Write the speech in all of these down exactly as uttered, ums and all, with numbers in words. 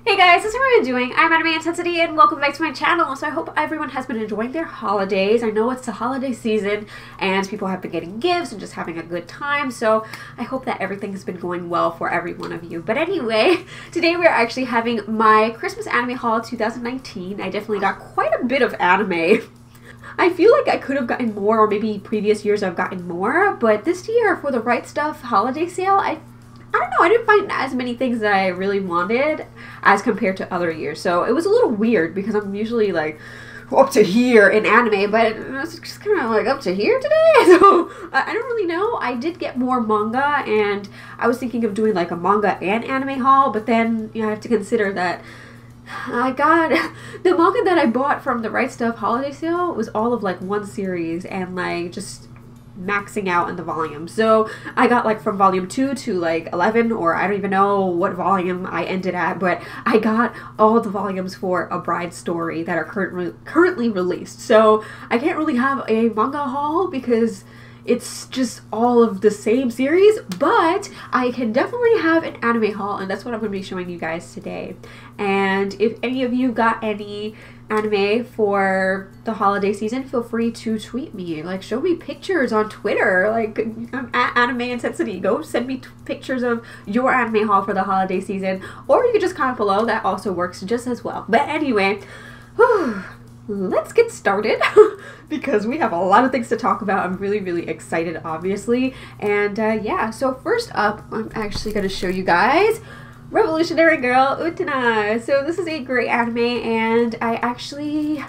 Hey guys, this is how I'm doing. I'm Anime Intensity and welcome back to my channel. So I hope everyone has been enjoying their holidays. I know it's the holiday season and people have been getting gifts and just having a good time. So I hope that everything has been going well for every one of you. But anyway, today we're actually having my Christmas anime haul two thousand nineteen. I definitely got quite a bit of anime. I feel like I could have gotten more, or maybe previous years I've gotten more, but this year for the Right Stuff holiday sale, I I don't know, I didn't find as many things that I really wanted as compared to other years. So it was a little weird because I'm usually like up to here in anime, but it was just kind of like up to here today. So I don't really know. I did get more manga and I was thinking of doing like a manga and anime haul, but then you know, I have to consider that I got the manga that I bought from the Right Stuff holiday sale was all of like one series and like just maxing out in the volume. So I got like from volume two to like eleven, or I don't even know what volume I ended at, but I got all the volumes for A Bride's Story that are currently currently released. So I can't really have a manga haul because it's just all of the same series, but I can definitely have an anime haul, and that's what I'm going to be showing you guys today. And if any of you got any anime for the holiday season, feel free to tweet me. Like, show me pictures on Twitter. Like, I'm at Anime Intensity. Go send me t pictures of your anime haul for the holiday season, or you can just comment below. That also works just as well. But anyway, whew, let's get started because we have a lot of things to talk about. I'm really, really excited, obviously. And uh, yeah, so first up, I'm actually going to show you guys Revolutionary Girl Utena. So this is a great anime, and I actually,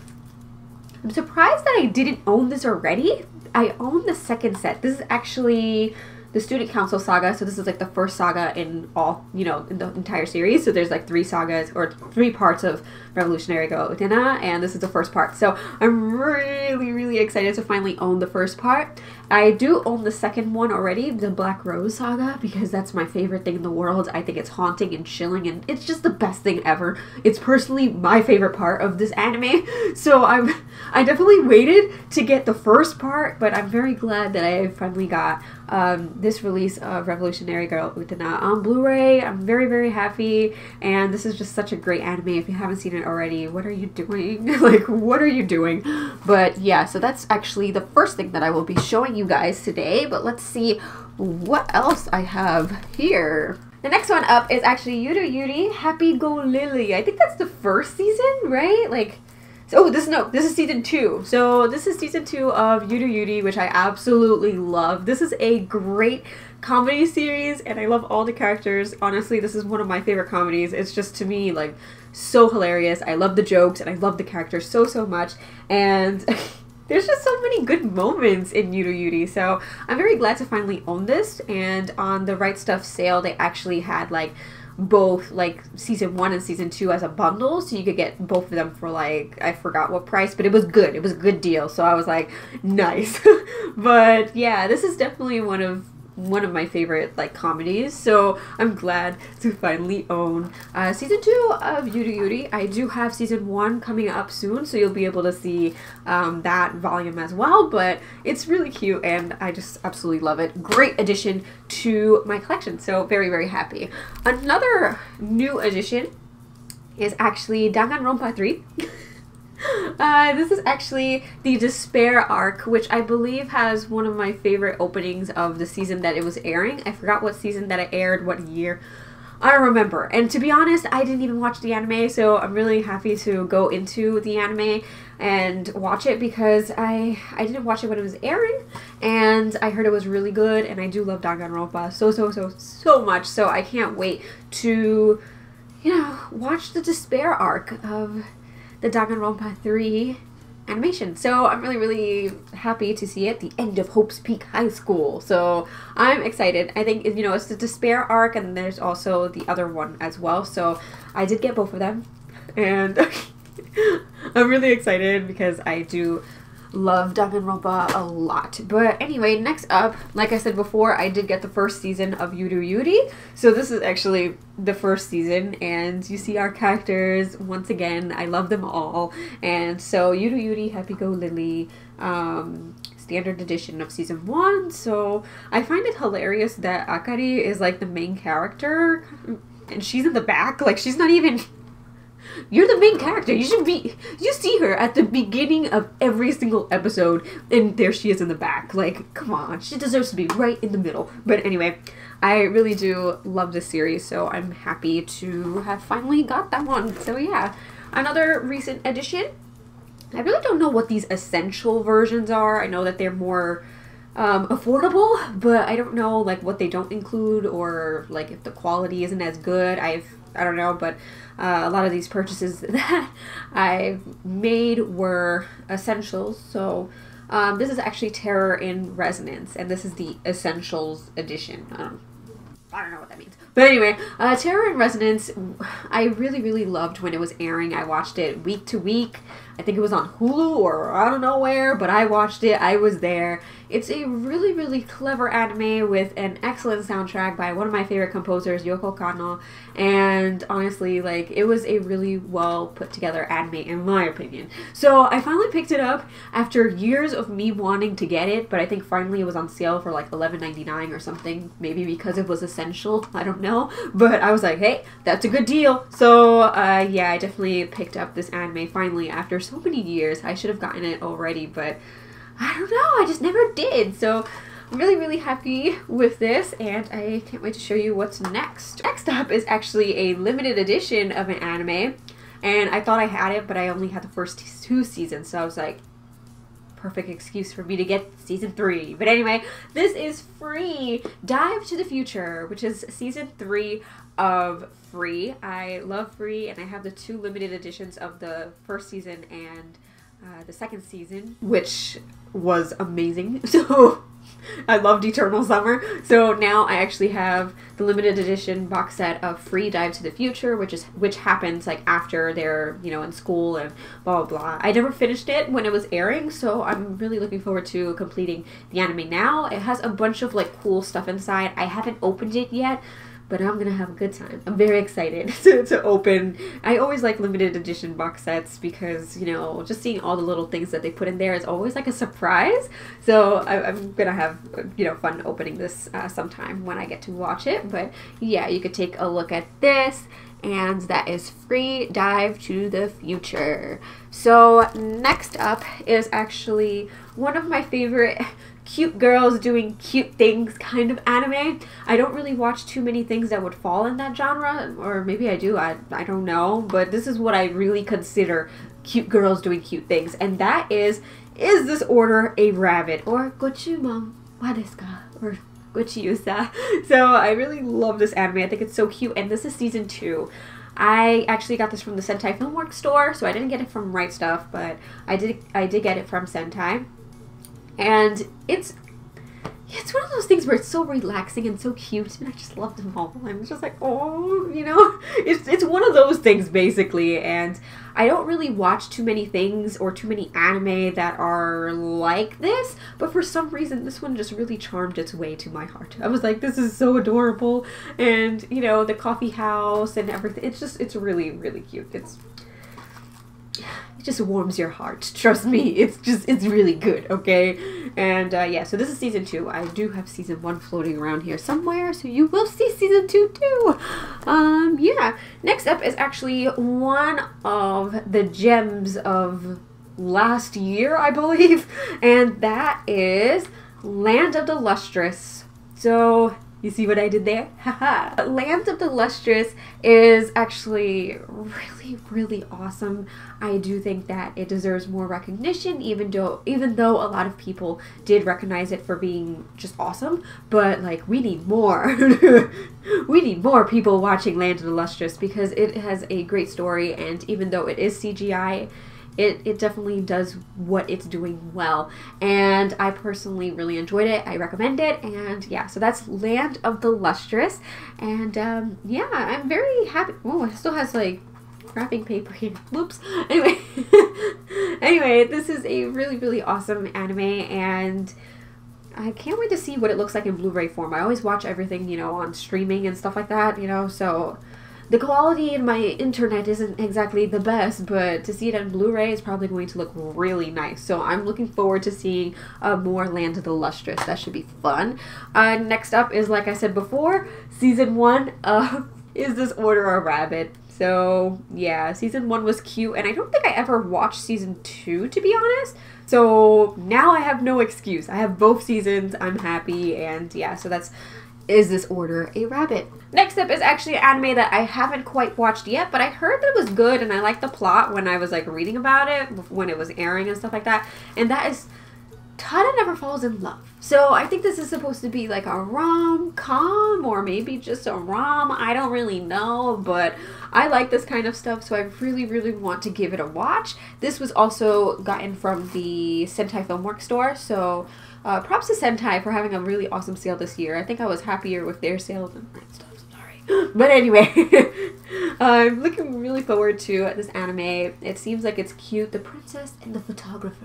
I'm surprised that I didn't own this already. I own the second set. This is actually the Student Council saga, so this is like the first saga in all, you know, in the entire series. So there's like three sagas, or three parts of Revolutionary Girl Utena, and this is the first part. So I'm really, really excited to finally own the first part. I do own the second one already, the Black Rose saga, because that's my favorite thing in the world. I think it's haunting and chilling, and it's just the best thing ever. It's personally my favorite part of this anime. So I'm, I definitely waited to get the first part, but I'm very glad that I finally got um, this release of Revolutionary Girl Utena on Blu-ray. I'm very, very happy, and this is just such a great anime. If you haven't seen it already, what are you doing? Like, what are you doing? But yeah, so that's actually the first thing that I will be showing you guys today. But let's see what else I have here. The next one up is actually Yuru Yuri Happy Go Lily. I think that's the first season, right? Like, oh, this no, this is season two. So this is season two of Yuru Yuri, which I absolutely love. This is a great comedy series, and I love all the characters. Honestly, this is one of my favorite comedies. It's just, to me, like, so hilarious. I love the jokes, and I love the characters so, so much. And there's just so many good moments in Yuru Yuri. So I'm very glad to finally own this. And on the Right Stuff sale, they actually had, like, both like season one and season two as a bundle, so you could get both of them for like, I forgot what price, but it was good. It was a good deal, so I was like, nice. But yeah, this is definitely one of one of my favorite like comedies, so I'm glad to finally own uh, season two of Yuri Yuri. I do have season one coming up soon, so you'll be able to see um, that volume as well, but it's really cute and I just absolutely love it. Great addition to my collection, so very, very happy. Another new addition is actually Danganronpa three. Uh, this is actually the Despair arc, which I believe has one of my favorite openings of the season that it was airing. I forgot what season that it aired, what year. I don't remember. And to be honest, I didn't even watch the anime, so I'm really happy to go into the anime and watch it because I I didn't watch it when it was airing, and I heard it was really good, and I do love Danganronpa so, so, so, so much, so I can't wait to, you know, watch the Despair arc of the Danganronpa three animation. So I'm really, really happy to see it. The end of Hope's Peak High School. So I'm excited. I think, you know, it's the Despair arc, and there's also the other one as well. So I did get both of them, and I'm really excited because I do love Danganronpa a lot. But anyway, next up, like I said before, I did get the first season of Yuru Yuri. So this is actually the first season, and you see our characters once again. I love them all. And so Yuru Yuri Happy Go Lily, um, standard edition of season one. So I find it hilarious that Akari is like the main character. and she's in the back. Like, she's not even... You're the main character. You should be... You see her at the beginning of every single episode, and there she is in the back. Like, come on. She deserves to be right in the middle. But anyway, I really do love this series, so I'm happy to have finally got that one. So yeah, another recent addition. I really don't know what these essential versions are. I know that they're more um, affordable, but I don't know like what they don't include, or like if the quality isn't as good. I've I don't know, but uh, a lot of these purchases that I've made were essentials. So um, this is actually Terror in Resonance, and this is the Essentials edition. Um, I don't know what that means. But anyway, uh, Terror in Resonance, I really, really loved when it was airing. I watched it week to week. I think it was on Hulu or I don't know where, but I watched it. I was there. It's a really, really clever anime with an excellent soundtrack by one of my favorite composers, Yoko Kanno. And honestly, like, it was a really well put together anime in my opinion. So I finally picked it up after years of me wanting to get it, but I think finally it was on sale for like eleven ninety-nine or something. Maybe because it was essential. I don't know. But I was like, hey, that's a good deal. So uh, yeah, I definitely picked up this anime finally after so many years. I should have gotten it already, but I don't know, I just never did. So I'm really, really happy with this, and I can't wait to show you what's next. Next up is actually a limited edition of an anime, and I thought I had it, but I only had the first two seasons, so I was like, perfect excuse for me to get season three. But anyway, this is Free Dive to the Future, which is season three of Free. I love Free, and I have the two limited editions of the first season and uh, the second season, which was amazing. So I loved Eternal Summer. So now I actually have the limited edition box set of Free Dive to the Future, which is which happens like after they're, you know, in school and blah blah blah. I never finished it when it was airing, so I'm really looking forward to completing the anime now. It has a bunch of like cool stuff inside. I haven't opened it yet, but I'm gonna have a good time. I'm very excited to, to open. I always like limited edition box sets because, you know, just seeing all the little things that they put in there is always like a surprise. So I, I'm gonna have, you know, fun opening this uh, sometime when I get to watch it. But yeah, you could take a look at this, and that is Free Dive to the Future. So next up is actually one of my favorite cute girls doing cute things kind of anime. I don't really watch too many things that would fall in that genre, or maybe I do, I, I don't know, but this is what I really consider cute girls doing cute things, and that is Is This Order a Rabbit? Or Gochumon wa desu ka? Or Gochiyusa. So I really love this anime. I think it's so cute, and this is season two. I actually got this from the Sentai Filmworks store, so I didn't get it from Right Stuff, but I did I did get it from Sentai. And it's it's one of those things where it's so relaxing and so cute, and I just love them all. I'm just like, oh, you know, it's it's one of those things basically. And I don't really watch too many things or too many anime that are like this, but for some reason this one just really charmed its way to my heart. I was like, this is so adorable, and you know, the coffee house and everything. It's just it's really really cute. It's It just warms your heart. Trust me, it's just, it's really good, okay? And uh, yeah, so this is season two. I do have season one floating around here somewhere, so you will see season two too. Um, yeah. Next up is actually one of the gems of last year, I believe, and that is Land of the Lustrous. So you see what I did there? Haha. Land of the Lustrous is actually really, really awesome. I do think that it deserves more recognition, even though even though a lot of people did recognize it for being just awesome. But like, we need more. We need more people watching Land of the Lustrous because it has a great story, and even though it is C G I, It, it definitely does what it's doing well, and I personally really enjoyed it. I recommend it, and yeah, so that's Land of the Lustrous, and um, yeah, I'm very happy. Oh, it still has like wrapping paper here. Whoops. Anyway, anyway, this is a really, really awesome anime, and I can't wait to see what it looks like in Blu-ray form. I always watch everything, you know, on streaming and stuff like that, you know, so the quality in my internet isn't exactly the best, but to see it on Blu-ray is probably going to look really nice. So I'm looking forward to seeing uh, more Land of the Lustrous. That should be fun. Uh, next up is, like I said before, season one of Is This Order a Rabbit? So yeah, season one was cute, and I don't think I ever watched season two, to be honest. So now I have no excuse. I have both seasons. I'm happy, and yeah, so that's Is This Order a Rabbit? Next up is actually an anime that I haven't quite watched yet, but I heard that it was good, and I liked the plot when I was like reading about it, when it was airing and stuff like that, and that is Tada Never Falls in Love. So I think this is supposed to be like a rom-com, or maybe just a rom. I don't really know, but I like this kind of stuff, so I really, really want to give it a watch. This was also gotten from the Sentai Filmworks store, so uh, props to Sentai for having a really awesome sale this year. I think I was happier with their sale than my stuff. Sorry. But anyway, I'm looking really forward to this anime. It seems like it's cute. The Princess and the Photographer.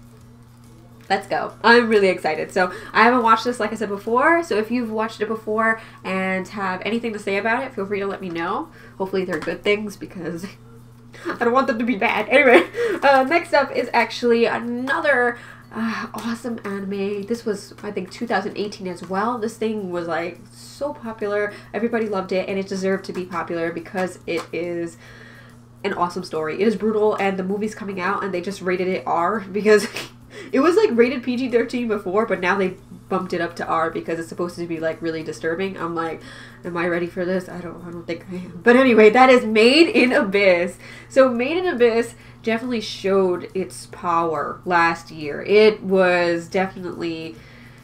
Let's go. I'm really excited. So I haven't watched this, like I said before, so if you've watched it before and have anything to say about it, feel free to let me know. Hopefully they're good things, because I don't want them to be bad. Anyway, uh, next up is actually another uh, awesome anime. This was, I think, two thousand eighteen as well. This thing was like so popular. Everybody loved it, and it deserved to be popular because it is an awesome story. It is brutal, and the movie's coming out, and they just rated it R because it was like rated P G thirteen before, but now they bumped it up to R because it's supposed to be like really disturbing. I'm like, am I ready for this? I don't I don't think I am. But anyway, that is Made in Abyss. So Made in Abyss definitely showed its power last year. It was definitely,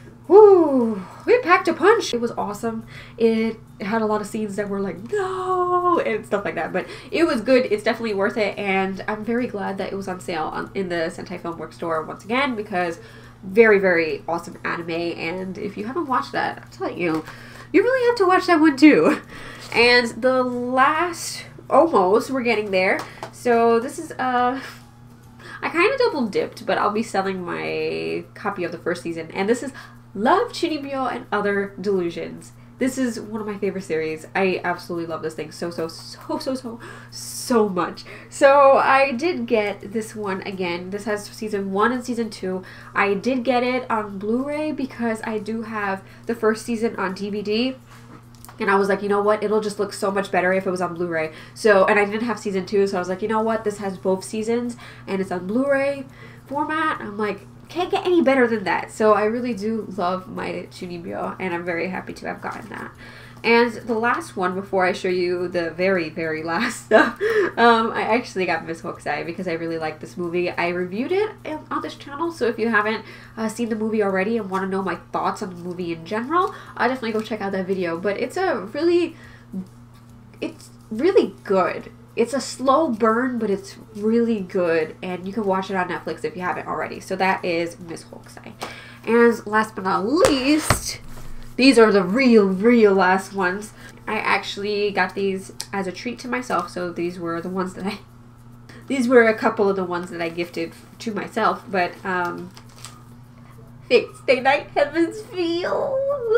whoo, it packed a punch. It was awesome. It had a lot of scenes that were like, no, and stuff like that. But it was good. It's definitely worth it. And I'm very glad that it was on sale on, in the Sentai Filmworks store once again, because very, very awesome anime. And if you haven't watched that, I'm telling you, you really have to watch that one too. And the last, almost, we're getting there. So this is, uh... I kind of double dipped, but I'll be selling my copy of the first season. And this is Love, Chunibyo, and Other Delusions. This is one of my favorite series. I absolutely love this thing so, so, so, so, so, so much. So I did get this one again. This has season one and season two. I did get it on Blu-ray because I do have the first season on D V D. And I was like, you know what? It'll just look so much better if it was on Blu-ray. So, and I didn't have season two, so I was like, you know what? This has both seasons, and it's on Blu-ray format. I'm like, can't get any better than that. So I really do love my Chunibyo, and I'm very happy to have gotten that. And the last one, before I show you the very, very last stuff, um, I actually got Miss Hokusai because I really like this movie. I reviewed it on this channel, so if you haven't uh, seen the movie already and want to know my thoughts on the movie in general, uh, definitely go check out that video. But it's a really, it's really good. It's a slow burn, but it's really good, and you can watch it on Netflix if you haven't already. So that is Miss Hokusai. And last but not least, these are the real, real last ones. I actually got these as a treat to myself, so these were the ones that I... These were a couple of the ones that I gifted to myself, but, um... Fate Stay Night Heaven's Feel!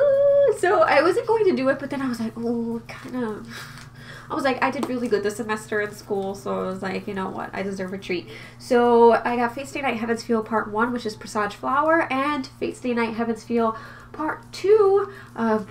So I wasn't going to do it, but then I was like, oh, kind of... I was like, I did really good this semester in school, so I was like, you know what, I deserve a treat. So I got Fate Stay Night Heaven's Feel Part one, which is Presage Flower, and Fate Stay Night Heaven's Feel Part two. Uh,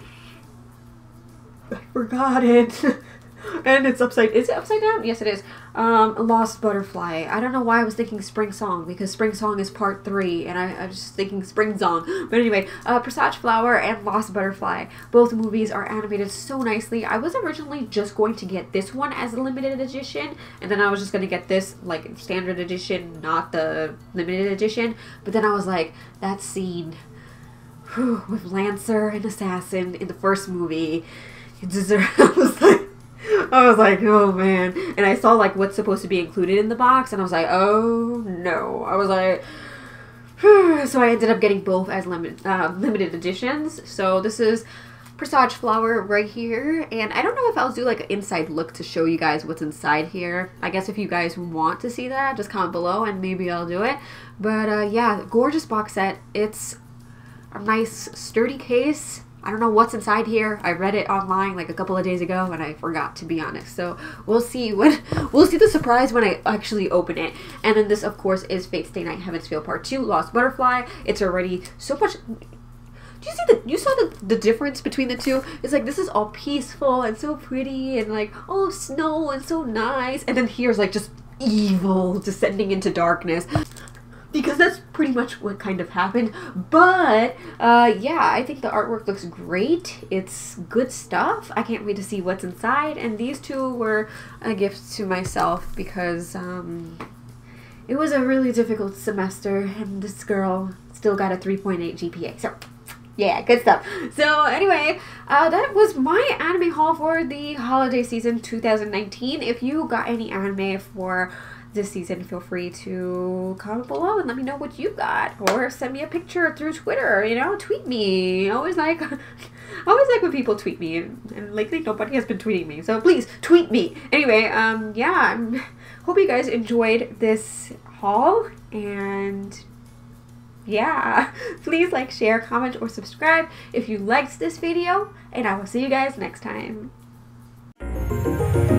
I forgot it. And it's upside, is it upside down? Yes, it is. Um, Lost Butterfly. I don't know why I was thinking Spring Song, because Spring Song is part three, and I, I was just thinking Spring Song. But anyway, uh, Presage Flower and Lost Butterfly. Both movies are animated so nicely. I was originally just going to get this one as a limited edition, and then I was just going to get this, like, standard edition, not the limited edition. But then I was like, that scene whew, with Lancer and Assassin in the first movie, it deserves, I was like, I was like, oh man. And I saw like what's supposed to be included in the box, and I was like, oh no. I was like, so I ended up getting both as limit, uh, limited editions. So this is Presage Flower right here, and I don't know if I'll do like an inside look to show you guys what's inside here. I guess if you guys want to see that, just comment below and maybe I'll do it. But uh, yeah, gorgeous box set. It's a nice sturdy case. I don't know what's inside here. I read it online like a couple of days ago and I forgot, to be honest. So we'll see when we'll see the surprise when I actually open it. And then this, of course, is Fate Stay Night Heaven's Feel Part two, Lost Butterfly. It's already so much Do you see the, you saw the, the difference between the two? It's like, this is all peaceful and so pretty and like, oh, snow and so nice. And then here's like just evil descending into darkness. Because that's pretty much what kind of happened. But, uh, yeah, I think the artwork looks great. It's good stuff. I can't wait to see what's inside. And these two were a gift to myself because, um, it was a really difficult semester. And this girl still got a three point eight G P A. So, yeah, good stuff. So, anyway, uh, that was my anime haul for the holiday season two thousand nineteen. If you got any anime for this season, feel free to comment below and let me know what you got, or send me a picture through Twitter, you know, tweet me. I always like I always like when people tweet me, and, and lately nobody has been tweeting me, so please tweet me. Anyway, um yeah, I'm, hope you guys enjoyed this haul, and yeah, please like, share, comment, or subscribe if you liked this video, and I will see you guys next time.